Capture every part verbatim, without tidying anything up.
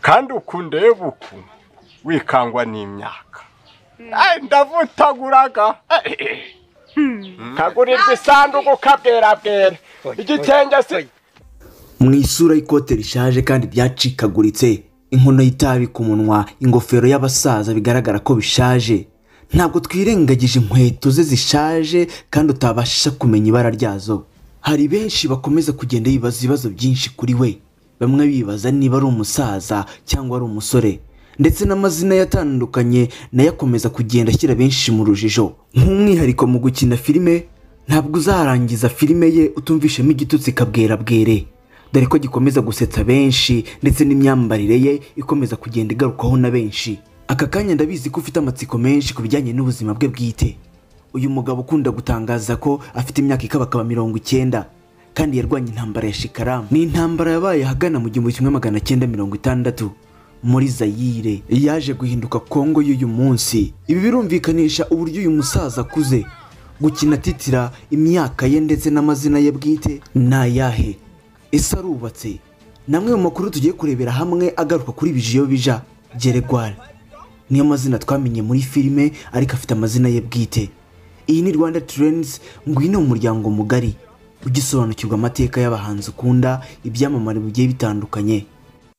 kandi ukundeba uku wikangwa n'imyaka ay ndavutaguraga kagurirwa isanduku kabwera bwera igitenge se mu isura y'ikote rishaje kandi byacikaguritse, inkono y'itabi ku munwa, ingofero y'abasaza bigaragara ko bishaje. Ntabwo twirengagije inkweto ze zishaje kandi utabasha kumenya ibara ryazo. Hari benshi bakomeza kugenda bibaza ibibazo byinshi kuri we, bamwe bibaza niba ari umusaza cyangwa ari umusore, ndetse n'amazina yatandukanye nayo akomeza kugenda ashyira benshi mu rujijo. Nk'umwihariko mu gukina filime, ntabwo uzarangiza filime ye utumvishemo igitutsi kabwera bwere, dore ko gikomeza gusetsa benshi ndetse n'imyambarire ye ikomeza kugenda igarukaho na benshi. Aka kanya ndabizi ko ufite amatsiko menshi ku bijyanye n'ubuzima bwe bwite. Uyu mugabo ukunda gutangaza ko afite imyaka ikabakaba mirongo icyenda kandi yarwanye intambara ya Shikaramu. Ni intambara yabaye hagana mu gihumbi kimwe magana cyenda mirongo itandatu muri Zaire, yaje guhinduka Kongo y'uyu munsi. Ibi birumvikanisha uburyo uyu musaza akuze. Gukina titira imyaka ye ndetse n'amazina ye bwite nayahe, ese arubatse? Namwe mu makuru tugiye kurebera hamwe agaruka kuri Bijiyobija gerigwari. Niyo mazina twamenye muri filime ariko afite amazina ye bwite. Iyi ni Rwanda Trends, ngwino mu muryango mugari ugisobanukirwa amateka y'abahanzi ukunda, ibyamamare bigiye bitandukanye.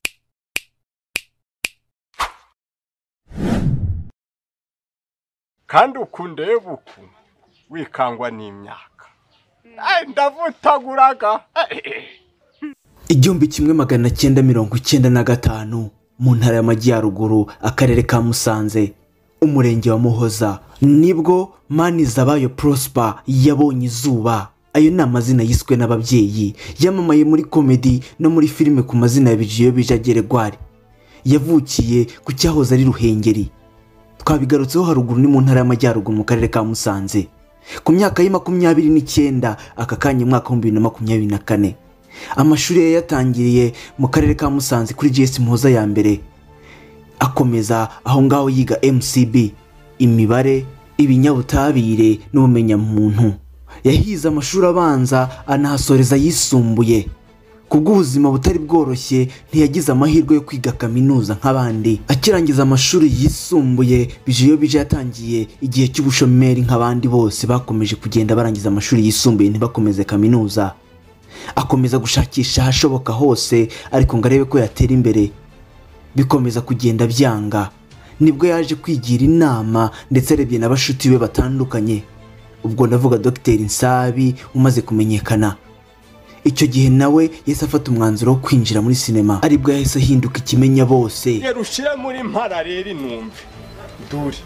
kandi ukundeba uku wikangwa n'imyaka ay ndavutaguraga. Igihumbi kimwe magana cyenda mirongo icyenda na gatanu mu ntara y'Amajyaruguru, akarere ka Musanze, umurenge wa Muhoza, nibwo Manizabayo Prosper yabonye izuba. Ayo ni amazina yiswe n'ababyeyi. Yamamaye muri comedy no muri filime ku mazina ya Bijiyobija gerigwari. Yavukiye ku cyahoze ari Ruhengeri, twabigarutseho haruguru, ni mu ntara y'Amajyaruguru mu karere ka Musanze. Ku myaka ye makumyabiri n'icyenda, aka kanya mwaka wa bibiri na makumyabiri na kane, amashuri ye yatangiriye mu karere ka Musanze kuri G S Muhoza ya mbere, akomeza aho ngaho yiga M C B, imibare, ibinyabutabire n'ubumenya muntu. Yahize amashuri abanza anahasoreza yisumbuye. Kubw'ubuzima butari bworoshye ntiyagize amahirwe yo kwiga kaminuza nk'abandi. Akirangiza amashuri yisumbuye, Bijiyobija yatangiye igihe cy'ubushomeri nk'abandi bose bakomeje kugenda barangiza amashuri yisumbuye ntibakomeze kaminuza. Akomeza gushakisha ahashoboka hose ariko ngo arebe ko yatera imbere, bikomeza kugenda byanga. Nibwo yaje kwigira inama ndetse arebye n'abashuti be batandukanye. Ubwo ndavuga Dr NSABI umaze kumenyekana. Icyo gihe nawe yese afata umwanzuro wo kwinjira muri sinema, aribwo yahise ahinduka ikimenya bose. Yerushire muri mpara rero numve duri.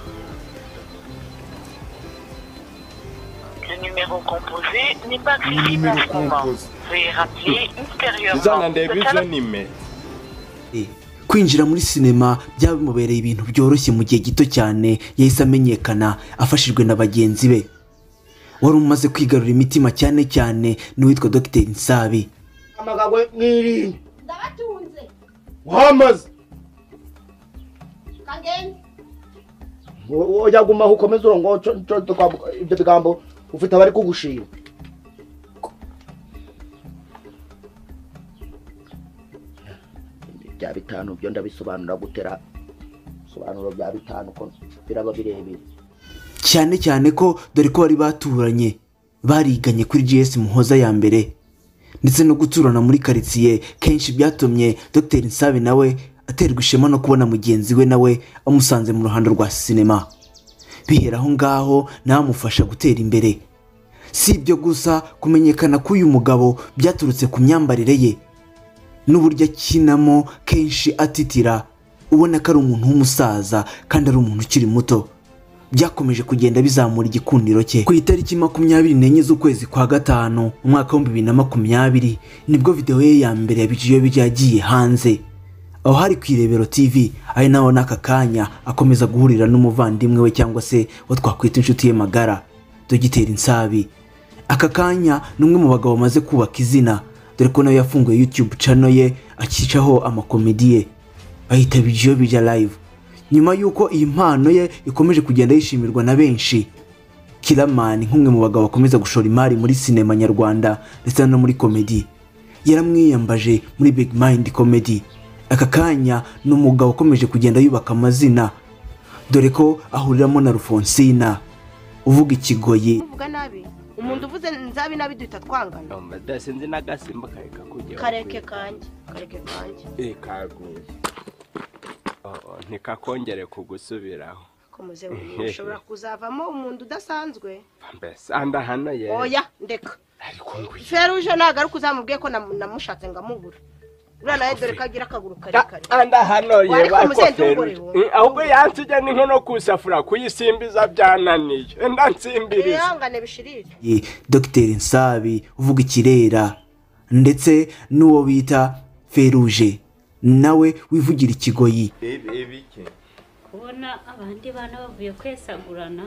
Le numéro composé n'est pas accessible en ce moment. Veuillez rappeler ultérieurement. Kwinjira muri sinema byamubereye ibintu byoroshye mu gihe gito cyane. Yahise amenyekana afashijwe na bagenzi be. Wari umaze kwigarura imitima cyane cyane n'uwitwa Dr NSABI. Amagagwe mwiri ndabatunze wamaze kageni oya guma ukomeza urongo ibyo bigambo ufite abari kugushira. Bya bitanu byo ndabisobanura gutera sobanuro bya bitanu ko biraba birebire cyane cyane ko dore ko bari baturanye, bariganye kuri G S Muhoza ya mbere, ndetse no guturana muri quartier kenshi byatumye Dr NSABI nawe aterwa ishema no kubona mugenzi we nawe amusanze mu ruhando rwa sinema. Bihera aho ngaho namufasha gutera imbere. Si ibyo gusa, kumenyekana k'uyu mugabo byaturutse ku myambarire ye n'uburyo akinamo, kenshi atitira ubona ko ari umuntu w'umusaza kandi ari umuntu ukiri muto. Byakomeje kugenda bizamura igikundiro cye. Ku itariki makumyabiri n'enye z'ukwezi kwa gatanu umwaka wa bibiri na makumyabiri nibwo video ye ya mbere ya Bijiyobija yagiye hanze, aho hari ku Irebero T V. Ari naho n'aka kanya akomeza guhurira n'umuvandimwe we cyangwa se wo twakwita inshuti ye magara, Dr NSABI. Aka kanya numwe mu bagabo bamaze kubaka izina, dore ko nawe yafunguye YouTube channel ye akicaho amakomedi ye, bahita Bijiyobija live. Nyuma yuko iyi mpano ye ikomeje kugenda yishimirwa na benshi, Kiramani nk'umwe mu bagabo bakomeza gushora imari muri sinema nyarwanda ndetse no muri comedy, yaramwiyambaje muri Big Mind Comedy aka kanya ni umugabo ukomeje kugenda yubaka amazina dore ko ahuriramo na Rufonsina uvuga ikigoyi uvuga nabi umuntu uvuze nsabii nabi duhita twangana mba sinzi n'agasimba kareka kujya kareke kanje kareke kanje eh kaguye oh ntikakongere kugusubiraho komuze ushobora kuzavamo umuntu udasanzwe mbese anda hano ye oya ndeka Feruje nagaruka uzamubwiye ko namushatse ngamubura urana yedore kagira akaguru kare kare anda hano ye bakofero ahubwo yansije n'inkono kusafura kuyisimbiza byananiye enda nsimbiriza yangane bishirire ye Dr Nsabi uvuga ikirera ndetse n'uwo bita Feruje nawe wivugira ikigoyi ebike kubona abandi bana bavuye kwesagurana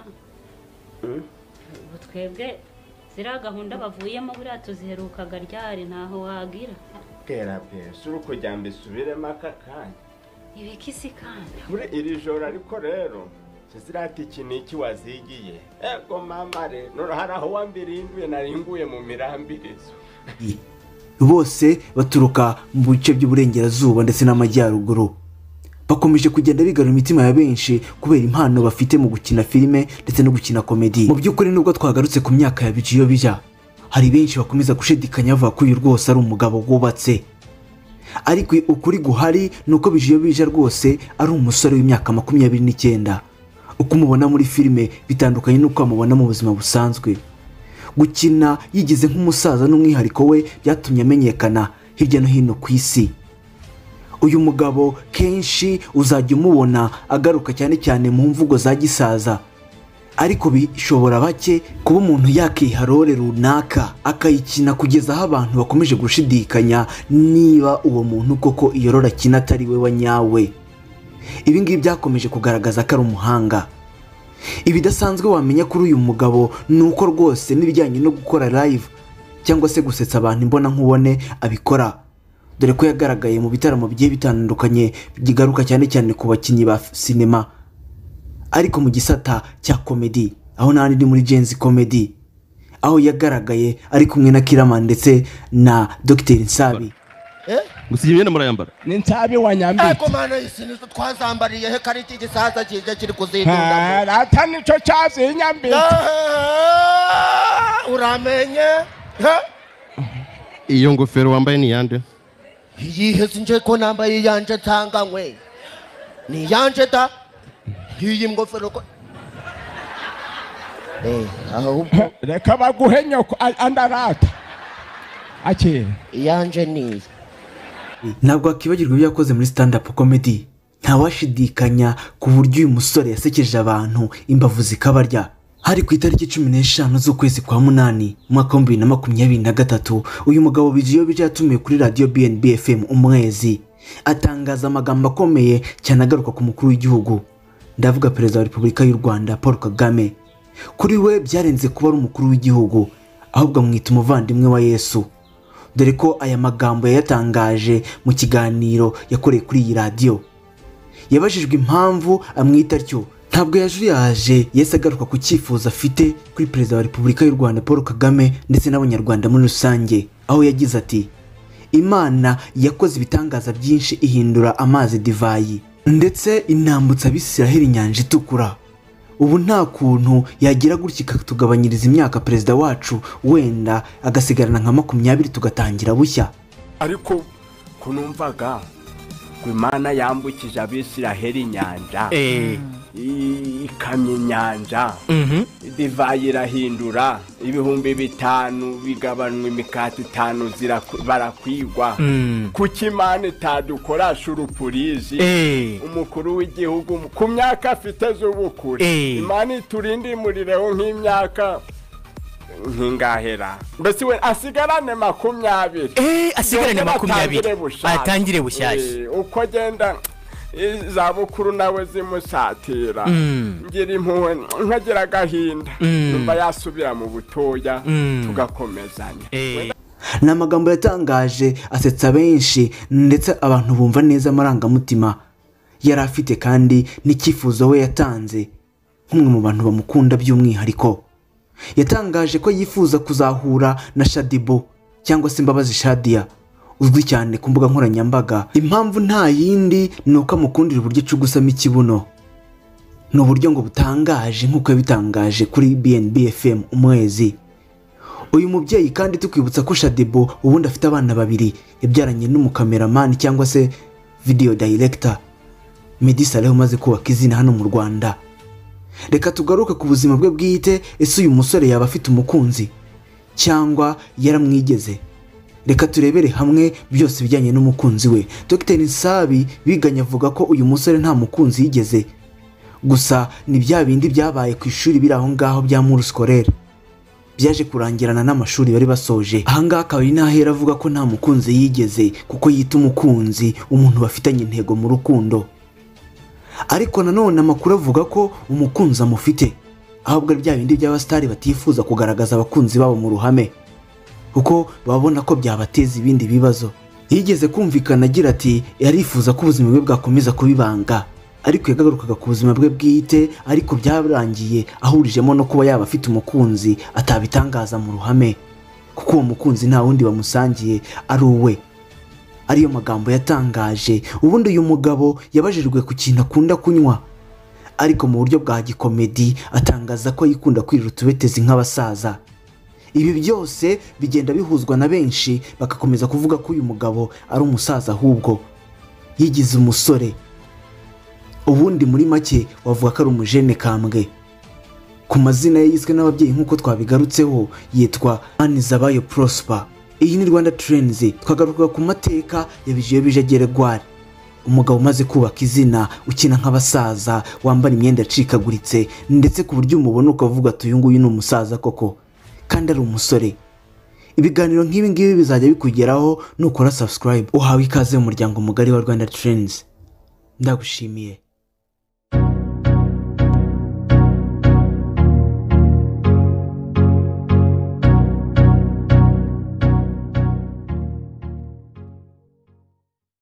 ubutwebwe zira gahunda bavuyemo buriya tuziherukaga ryari ntaho wagira kera pe suru kujya mbisubiremo aka kanya ibikisi kandi muri iri joro ariko rero zirati iki niki wazigiye ego mama re noraharaho wambirinduye naringuye mu mirambirizo bose baturuka mu bice by'uburengerazuba ndetse n'amajyaruguru bakomeje kugenda bigarura imitima ya benshi kubera impano bafite mu gukina filime ndetse no gukina komedi mu by'ukuri nubwo twagarutse ku myaka ya Bijiyobija hari benshi bakomeza gushidikanya bavuga ko uyu rwose ari umugabo wubatse ariko ukuri guhari nuko Bijiyobija rwose ari umusore w'imyaka makumyabiri n'icyenda uko umubona muri filime bitandukanye n'uko amubona mu buzima busanzwe gukina yigize nk'umusaza n'umwihariko we byatumye amenyekana hirya no hino ku isi uyu mugabo kenshi uzajya umubona agaruka cyane cyane mu mvugo za gisaza ariko bishobora bake kuba umuntu yakiha role runaka akayikina kugeza aho abantu bakomeje gushidikanya niba uwo muntu koko iyo role akina atari we wa nyawe ibi ngibi byakomeje kugaragaza ko ari umuhanga ibidasanzwe wamenya kuri uyu mugabo nuko rwose n'ibijyanye no gukora live cyangwa se gusetsa abantu imbona nkubone abikora dore ko yagaragaye mu bitaramo bigiye bitandukanye bigaruka cyane cyane ku bakinnyi ba sinema ariko mu gisata cya comedy aho nandi ndi muri Genzi comedy aho yagaragaye ari kumwe na Kiraman ndetse na Dr Nsabi eh musije imyenda murayambara ni Nsabi wa nyambi ariko mana isini twazambariye he kari iki gisaza kije kiri kuzindunda rata nico cyazi nyambi uramenye iyo ngofero wambaye ni yande yihe sinje ko nambaye yanje tanganywe ni yanje da iyi ngofero ko eh aho reka baguhe nyoko andarata akiri yanje ni ntabwo akibagirwa ibyo yakoze muri stand up comedy ntawashidikanya ku buryo uyu musore yasekeje abantu imbavu zikabarya hari ku itariki cumi n'eshanu z'ukwezi kwa munani umwaka wa bibiri na makumyabiri na gatatu uyu mugabo Bijiyobija yatumiwe kuri radio B N B F M umwezi atangaza amagambo akomeye cyane agaruka ku mukuru w'igihugu ndavuga perezida wa Repubulika y'u Rwanda Paul Kagame kuri we byarenze kuba ari umukuru w'igihugu ahubwo amwita umuvandimwe wa Yesu dore ko aya magambo yayatangaje mu kiganiro yakoreye kuri iyi radio yabajijwe impamvu amwita atyo ntabwo yajuyaje yese agaruka ku cyifuzo afite kuri perezida wa Repubulika y'u Rwanda Paul Kagame ndetse n'abanyarwanda muri rusange aho yagize ati Imana yakoze ibitangaza byinshi ihindura amazi divayi ndetse inambutsa abisiraheli inyanja itukura ubu nta kuntu yagira gutya ikatugabanyiriza imyaka perezida wacu wenda agasigarana nka makumyabiri tugatangira bushya ariko kunumvaga ko Imana yambukije abisiraheli inyanja eh ikamye inyanja divayi irahindura ibihumbi bitanu bigabanwa imikati itanu barakwigwa kuki Imana itadukoresha urupurizi umukuru w'igihugu ku myaka afite z'ubukure Imana iturindimurireho nk'imyaka nk'ingahera mbese we asigarane makumyabiri eh asigarane makumyabiri atangire bushyashya uko agenda izabukuru nawe zimusatira ngira impuhwe nkagira agahinda numva yasubira mu butoya tugakomezanya n'amagambo yatangaje asetsa benshi ndetse abantu bumva neza amarangamutima yari afite kandi n'icyifuzo we yatanze nk'umwe mu bantu bamukunda by'umwihariko yatangaje ko yifuza kuzahura na Shadibo cyangwa se Imbabazi Shadia uzwi cyane ku mbuga nkoranyambaga. Impamvu nta yindi ni uko amukundira uburyo acugusamo ikibuno. Ni uburyo ngo butangaje nk'uko yabitangaje kuri B N B F M umwezi. Uyu mubyeyi kandi tukwibutsa ko Shadebo ubundi afite abana babiri yabyaranye n'umukameraman cyangwa se video director Meddy umaze kubaka izina hano mu Rwanda. Reka tugaruke ku buzima bwe bwite. Ese uyu musore yaba afite umukunzi cyangwa yaramwigeze? Reka turebere hamwe byose bijyanye n'umukunzi we. Dr NSABI biganye avuga ko uyu musore nta mukunzi yigeze, gusa ni bya bindi byabaye ku ishuri biri aho ngaho bya muri scolaire byaje kurangirana n'amashuri bari basoje. Aha ngaha akaba ari nahera avuga ko nta mukunzi yigeze kuko yita umukunzi umuntu bafitanye intego mu rukundo. Ariko nanone amakuru avuga ko umukunzi amufite, ahubwo ari bya bindi by'abastari batifuza kugaragaza abakunzi babo mu ruhame kuko babona ko byabateza ibindi bibazo. Yigeze kumvikana agira ati yarifuza ko ubuzima bwe bwakomeza kubibanga, ariko yagarukaga ku buzima bwe bwite, ariko byarangiye ahurijemo no kuba yaba afite umukunzi atabitangaza mu ruhame kuko uwo mukunzi nta wundi bamusangiye ari uwe. Ariyo magambo yatangaje. Ubundi uyu mugabo yabajijwe ku kintu akunda kunywa, ariko mu buryo bwa gikomedi atangaza ko yikunda kwirira utubetezi nk'abasaza. Ibi byose bigenda bihuzwa na benshi bagakomeza kuvuga ko uyu mugabo ari umusaza ahubwo yigize umusore. Ubundi muri make wavuga ko ari umujene kambwe. Ku mazina ye yiswe n'ababyeyi nk'uko twabigarutseho yitwa Manizabayo Prosper. Iyi ni Rwanda Trends. Twagaruka ku mateka ya Bijiyobija gerigwari, umugabo umaze kubaka izina, ukina nk'abasaza, wambara imyenda yacikaguritse ndetse ku buryo umubona ukavuga ati uyu nguyu ni umusaza koko kandi ari umusore. Ibiganiro nk'ibi ngibi bizajya bikugeraho nukora subscribe. Uhawe ikaze mu muryango mugari wa Rwanda Trends. Ndagushimiye.